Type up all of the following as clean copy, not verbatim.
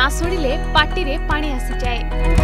शुणिले पाटिरे पानी आसी जाए।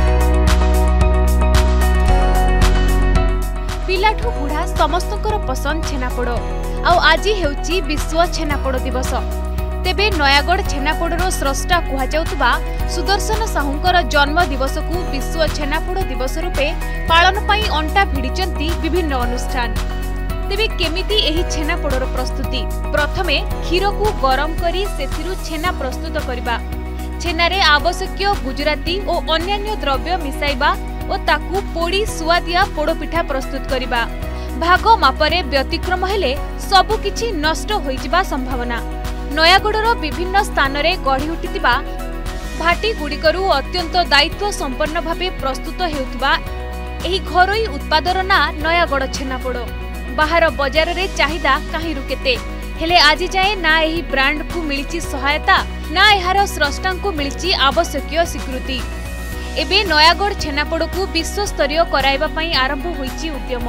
पिलाठू बुढ़ा समस्तंकर पसंद छेनापोड़। आज हेउची विश्व छेनापोड़ दिवस। तेबे नयागढ़ छेनापोड़र स्रष्टा कुहाजाउतबा सुदर्शन साहूंकर जन्म दिवस को विश्व छेनापोड़ दिवस रूपे पालन पाई अंटा भिड़िचंती विभिन्न अनुष्ठान। तेबे केमिति एही छेनापोड़र प्रस्तुति? प्रथमे क्षीर को गरम करी सेथिरु छेना प्रस्तुत करिबा, छेनारे आवश्यक गुजराती और अन्यान्य द्रव्य मिसाइबा और ताकू पोड़ी सुआदिया पोड़पिठा प्रस्तुत करिबा। भाग मापरे व्यतिक्रम हेले सबु किछि नष्ट होइजिबा संभावना। नयागढ़र विभिन्न स्थान रे गढ़ी उठितिबा भाटी गुड़िकरू अत्यंत दायित्व संपन्न भावे प्रस्तुत हेउतिबा एही घरोई उत्पादर ना नयागढ़ छेनापोड़। बाहर बजार रे चाहिदा काहीरु केते, हेले आज जाए ना एही ब्रांड को मिलिछि सहायता ना एहार स्रष्टा को मिलिछि आवश्यक स्वीकृति। एबे नयागढ़ छेनापोड़ को विश्व स्तरीय कराइबा पई आरंभ होईछि उद्यम।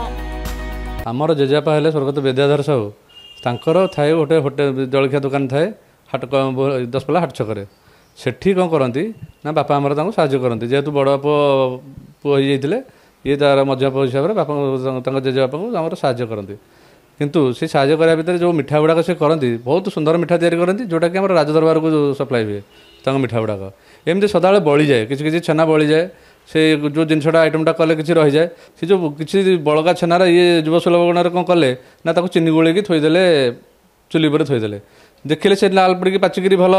आमर जेजापा हेले स्वर्गत विद्याधर साहू तांकर थाए गोटे होटेल जलखिया दुकान थाए हाट 10 पला हाट छकरे। सेठी कौन करती ना बापा आमर तांको साहाय्य करती, जेहेतु बड़ पुओ हो जाइए ये तार मझा पुओ हिसाब से बापा जेजेबापा को आमर साहाय्य करती। किंतु से साहाय्य करा भितर जो मिठा गुड़ाक से करती बहुत सुंदर मिठा तैयारी करती, जोटा कि आम राजदरबार को सप्लाई हुए तांको मिठा गुड़ाक एमती सदाबले बड़ी जाए, किसी छेना बड़ी जाए, से जो जिनटा आइटमटा कले किसी रही जाए, से जो किसी बड़का छेनार ये युव सुलभ गुण कौन कले ना ताको चीनी गोल थोदेले चुली पर थोदेले, देखिले से लाल पड़ी पाचिकी भल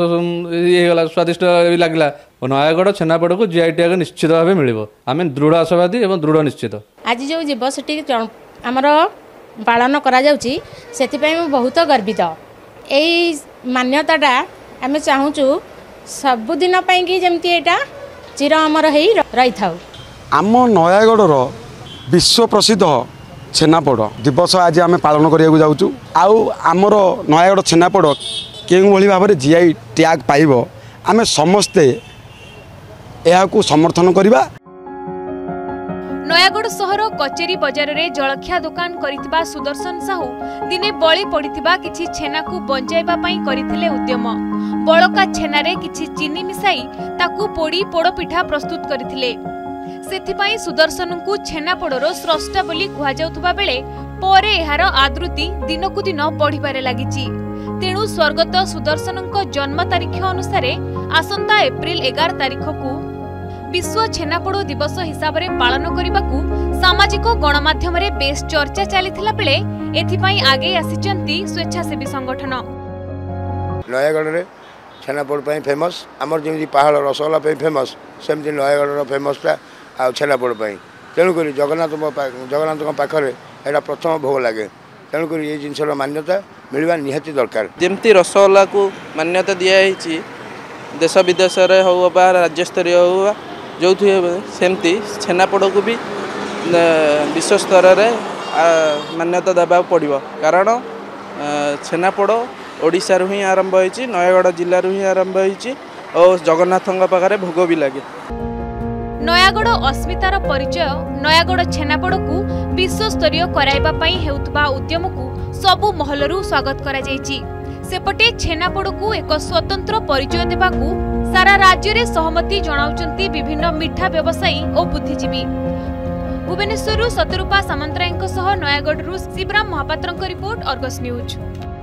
ये गला स्वादिष्ट लगला। नयागढ़ छेनापोड़ को जीआई टैग निश्चित भाव मिल, आम दृढ़ आशावादी और दृढ़ निश्चित। आज जो दिवस आमर पालन करा जाउची सेतिपई मैं बहुत गर्वित। एई मान्यताटा आम चाहूचु सबुदिन कि जमती एटा चिर अमर हेई रही थाउ। आम नयागढ़ विश्व प्रसिद्ध छेनापोड़ दिवस आज आम पालन करिया जाउचु। आउ आमर नयागढ़ छेनापोड़ केउ भली भाबरे जीआई टैग पाइबो आमे समस्ते एहाकू समर्थन करिबा। नयागढ़ सहर कचेरी बजार रे जलखिया दुकान करितबा सुदर्शन साहू दिने बळी पड़ितबा किछि छेना को बंजाइबा पई करिथिले उद्यम। बळका छेना रे किछि चीनी मिसाई ताकू पोड़ी पोड़पिठा प्रस्तुत करिथिले। सेथिपई सुदर्शन को छेनापोड़र स्रष्टा बोली कुहा जाउतबा बेले परे एहार आदृति दिनकु दिन बढ़िबारे लागिछि। तेणु स्वर्गत सुदर्शनक जन्म तारीख अनुसार आसंता एप्रिल 11 तारीख को विश्व छेनापोड़ दिवस हिसाब रे पालन करिबाकू सामाजिक गणमाध्यम रे बेस चर्चा चलीथिला बेले एथिपई आगे आसिचंती स्वेच्छासेवी संगठन। नयागढ़ रे छेनापोड़ पई फेमस, आमर जेमि पहाड़ रसगोल्ला पई फेमस, सेमति नयागढ़ रो फेमसटा आ छेनापोड़ पई। तेणु करी जगन्नाथ पाखरे एटा प्रथम भोग लागे। तेणु करी ये जिनसर मान्यता मिलवा निहाती दरकार। जेमति रसगोल्ला को मान्यता दिया हिची देश विदेश रे हो बा राज्य स्तरीय हो जो सेमती छेनापोड़ को भी विश्व स्तर रे मान्यता देवा पड़ो। कारण छेनापोड़ ओडिशा रु ही आरंभ होइछि, नयागढ़ जिल्ला रु ही आरंभ होइछि और जगन्नाथଙ୍କ पाखरे भोग भी लागे। नयागढ़ अस्मितार परिचय नयागढ़ छेनापोड़ को विश्व स्तरीय कराइबा पई हेउतबा उद्यम को सबु महलरू स्वागत करा जायछि। सेपटे छेनापोड़ को एक स्वतंत्र परिचय देबाकू सारा राज्य रे सहमति जणाउचंती विभिन्न मिठा व्यवसायी और बुद्धिजीवी। भुवनेश्वर सतरूपा सामंतरायଙ୍କ सह नयागढ़ शिवराम महापात्रଙ୍କ रिपोर्ट अर्गस न्यूज।